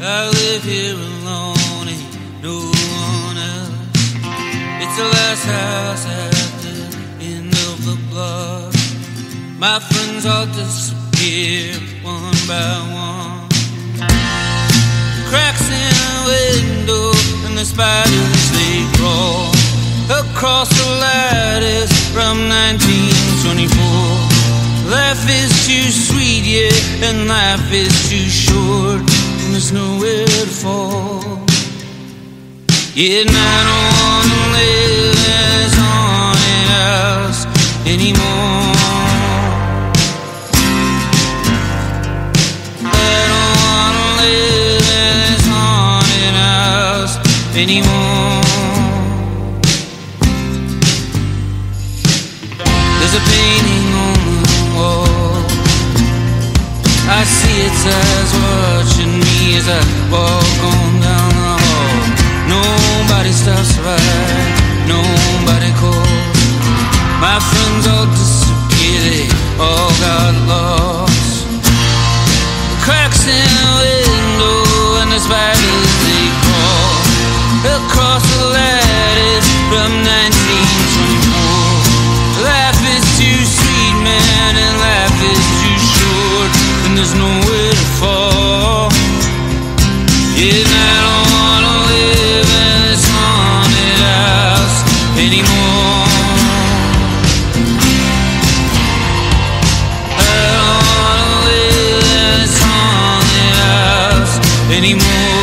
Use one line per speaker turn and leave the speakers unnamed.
I live here alone, ain't no one else. It's the last house at the end of the block. My friends all disappear one by one. Cracks in the window and the spiders they crawl across the lattice from 1924. Life is too sweet, yeah, and life is too short, and there's nowhere to fall. Yeah, and I don't wanna live in this haunted house anymore. I don't wanna live in this haunted house anymore. There's a painting on the wall. I see its eyes watching me as I walk on down the hall. Nobody stops by, nobody calls. My friends all disappear, they all got lost. The cracks in the window and the spiders they crawl across the lattice from 1924. Life is too sweet, man, and life is too short, and there's nowhere to fall. Yeah, and I don't wanna live in this haunted house anymore. I don't wanna live in this haunted house anymore.